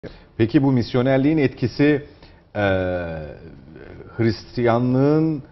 Peki bu misyonerliğin etkisi Hristiyanlığın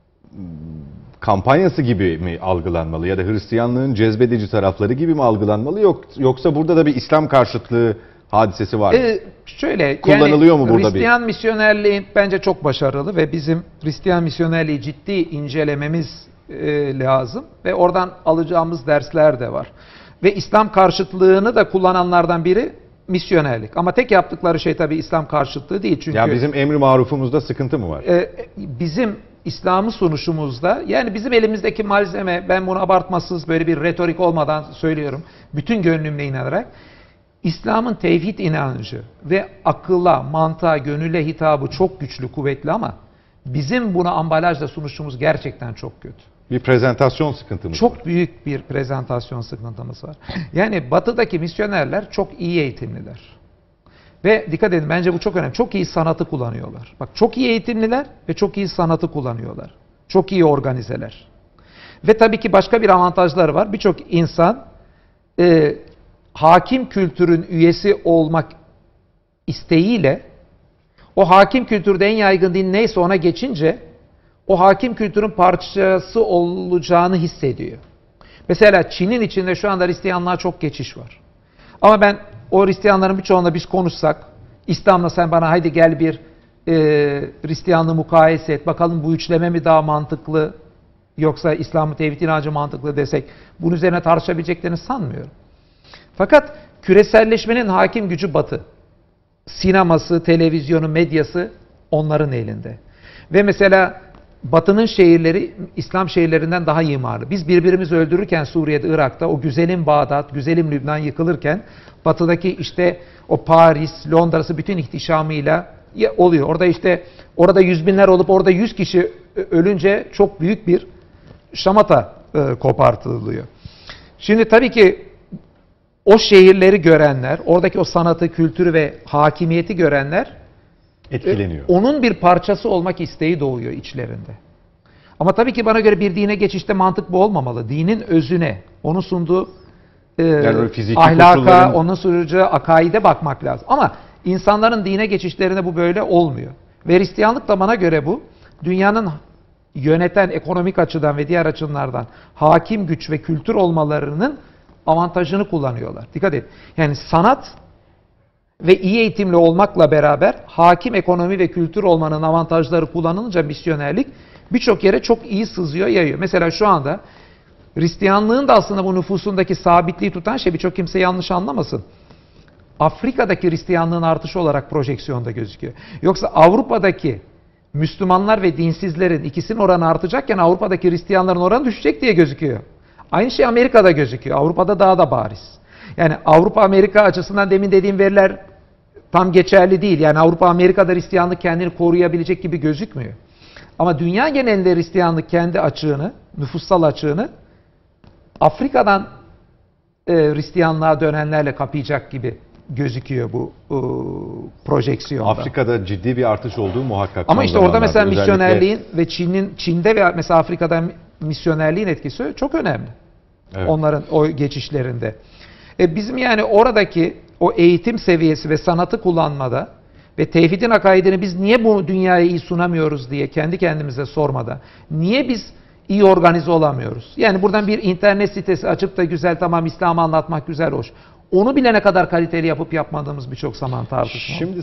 kampanyası gibi mi algılanmalı ya da Hristiyanlığın cezbedici tarafları gibi mi algılanmalı, yoksa burada da bir İslam karşıtlığı hadisesi var mı? Şöyle, kullanılıyor mu burada Hristiyan misyonerliği bence çok başarılı ve bizim Hristiyan misyonerliği ciddi incelememiz lazım ve oradan alacağımız dersler de var. Ve İslam karşıtlığını da kullananlardan biri misyonerlik. Ama tek yaptıkları şey tabii İslam karşıtlığı değil. Çünkü ya bizim emri marufumuzda sıkıntı mı var? Bizim İslam'ı sunuşumuzda, yani bizim elimizdeki malzeme, ben bunu abartmasız böyle bir retorik olmadan söylüyorum, bütün gönlümle inanarak, İslam'ın tevhid inancı ve akılla, mantığa, gönülle hitabı çok güçlü, kuvvetli ama bizim buna ambalajla sunuşumuz gerçekten çok kötü. Bir prezentasyon sıkıntımız var. Çok büyük bir prezentasyon sıkıntımız var. Yani batıdaki misyonerler çok iyi eğitimliler. Ve dikkat edin, bence bu çok önemli. Çok iyi sanatı kullanıyorlar. Bak, çok iyi eğitimliler ve çok iyi sanatı kullanıyorlar. Çok iyi organizeler. Ve tabii ki başka bir avantajları var. Birçok insan hakim kültürün üyesi olmak isteğiyle o hakim kültürde en yaygın din neyse ona geçince o hakim kültürün parçası olacağını hissediyor. Mesela Çin'in içinde şu anda Hristiyanlığa çok geçiş var. Ama ben o Hristiyanların birçoğunda biz konuşsak, İslam'la sen bana haydi gel bir Hristiyanlığı mukayese et, bakalım bu üçleme mi daha mantıklı yoksa İslam'ın tevhid inancı mantıklı desek, bunun üzerine tartışabileceklerini sanmıyorum. Fakat küreselleşmenin hakim gücü Batı. Sineması, televizyonu, medyası onların elinde. Ve mesela Batı'nın şehirleri İslam şehirlerinden daha imarlı. Biz birbirimizi öldürürken Suriye'de, Irak'ta, o güzelim Bağdat, güzelim Lübnan yıkılırken Batı'daki işte o Paris, Londra'sı bütün ihtişamıyla oluyor. Orada işte orada yüz binler olup orada 100 kişi ölünce çok büyük bir şamata kopartılıyor. Şimdi tabii ki o şehirleri görenler, oradaki o sanatı, kültürü ve hakimiyeti görenler etkileniyor. Onun bir parçası olmak isteği doğuyor içlerinde. Ama tabii ki bana göre bir dine geçişte mantık bu olmamalı. Dinin özüne, onun sunduğu yani ahlaka, koşulların... onun sunacağı akaide bakmak lazım. Ama insanların dine geçişlerinde bu böyle olmuyor. Ve Hristiyanlık da bana göre bu, dünyanın yöneten ekonomik açıdan ve diğer açılardan hakim güç ve kültür olmalarının avantajını kullanıyorlar. Dikkat edin. Yani sanat ve iyi eğitimli olmakla beraber hakim ekonomi ve kültür olmanın avantajları kullanılınca misyonerlik birçok yere çok iyi sızıyor, yayıyor. Mesela şu anda Hristiyanlığın da aslında bu nüfusundaki sabitliği tutan şey, birçok kimse yanlış anlamasın, Afrika'daki Hristiyanlığın artışı olarak projeksiyonda gözüküyor. Yoksa Avrupa'daki Müslümanlar ve dinsizlerin ikisinin oranı artacakken Avrupa'daki Hristiyanların oranı düşecek diye gözüküyor. Aynı şey Amerika'da gözüküyor. Avrupa'da daha da bariz. Yani Avrupa-Amerika açısından demin dediğim veriler tam geçerli değil. Yani Avrupa-Amerika'da Hristiyanlık kendini koruyabilecek gibi gözükmüyor. Ama dünya genelinde Hristiyanlık kendi açığını, nüfussal açığını Afrika'dan Hristiyanlığa dönenlerle kapayacak gibi gözüküyor bu projeksiyonda. Afrika'da ciddi bir artış olduğu muhakkak. Ama işte orada mesela misyonerliğin ve Çin'de ve mesela Afrika'da misyonerliğin etkisi çok önemli. Evet. Onların o geçişlerinde. Bizim yani oradaki o eğitim seviyesi ve sanatı kullanmada ve tevhidin akaidini biz niye bu dünyaya iyi sunamıyoruz diye kendi kendimize sormada, niye biz iyi organize olamıyoruz? Yani buradan bir internet sitesi açıp da güzel, tamam İslam'ı anlatmak güzel, hoş. Onu bile ne kadar kaliteli yapıp yapmadığımız birçok zaman tartışma.